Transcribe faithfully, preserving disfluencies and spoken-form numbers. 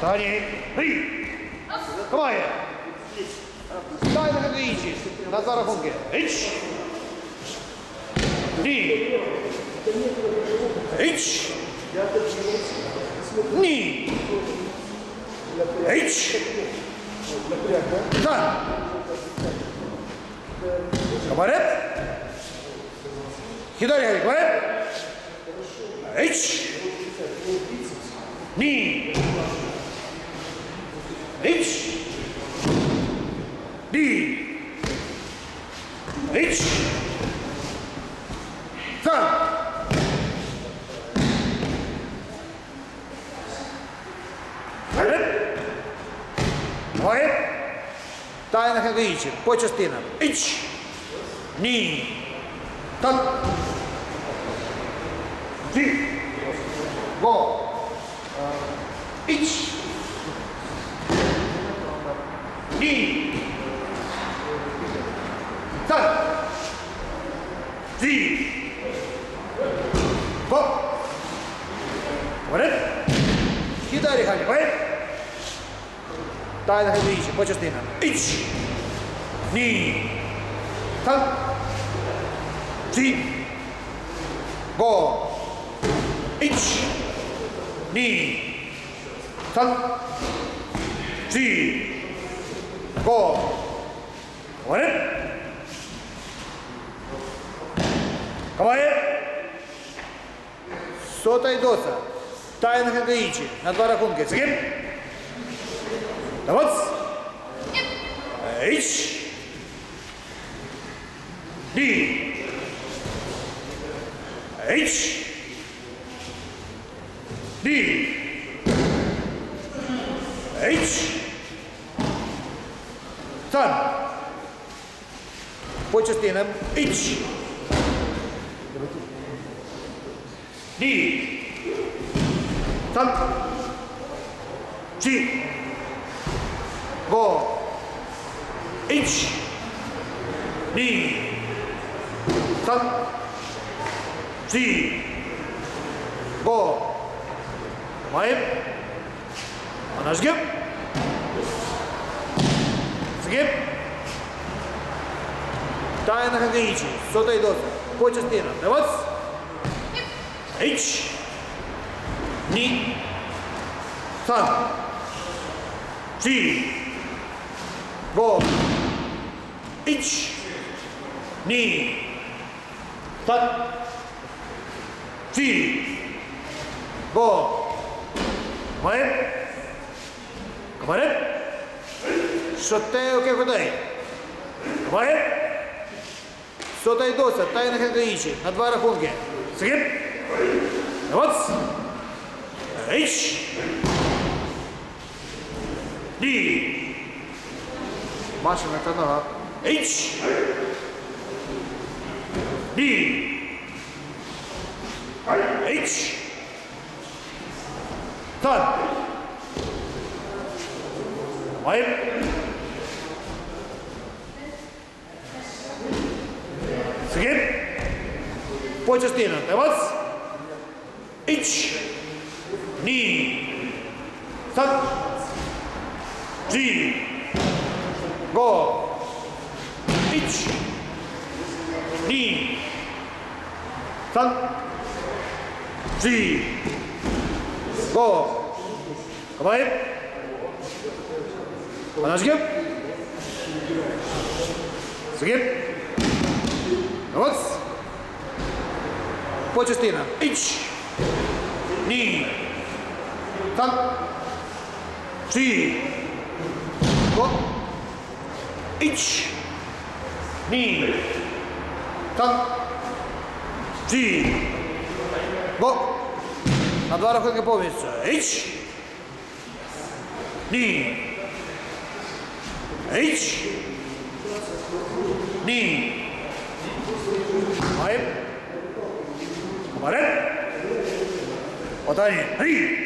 Otani, hej!構え! Дай на хагиичи. На два рахунки. Ич! Ни! Ич! Ни! Ич! Да! Кабарет! Хидари, кабарет! Ич! Ни! Ич! Ни! Ич! Сан! Кабарет! Кабарет! Дай на хагиичи. По частинам. Ич! Ни! Так! Три! Го! Ич! Ни! Так! Три! Го! Кабарет! Хидари хани. Кабарет! Дай на хагиичи. По частинам. Ич! Ни! Так! Три! Го! Ич! Ни! Так! Три! Го! Кабарет! Кабарет! Сота и доса. Тай на хагиичи. На два рахунки. Сгиб! Давац! Ич! Ни! Ич! Ни! Ич! Сан! По частинам. Ич! Ни! Сан! Чи! Го! Ич! Ни! Сан! Чи! Го! Маем! Анашгим! Сгиб! Тай на хагиичи. Сота и доса. По частинам. Давац! Ич! Ни! Сан! Чи! Го! Ич! Ни! Сан! Чи! Го! Маем! Кабарет! Шотео ке ходай! Кабарет! Сота и доса. Тай на хагиичи. На два рахунки. Сгиб! Давац! Ич! Ни! Маша на канала. Ич! Ни! Ич! Тан! Маем! Сгиб! По частинам. Давац! Ич! Ни! Сан! Чи! Го! Ич! Ни! Сан! Чи! Го! Кабарет! Анашгим! Сгиб! Давац! По частинам. Ич! Ни! Сан! Чи! Го! Ич! Ни! Сан! Чи! Го! На два рахунка повністю. Ич! Ни! Ич! Ни! Маем! Кабарет! Отани! Ри!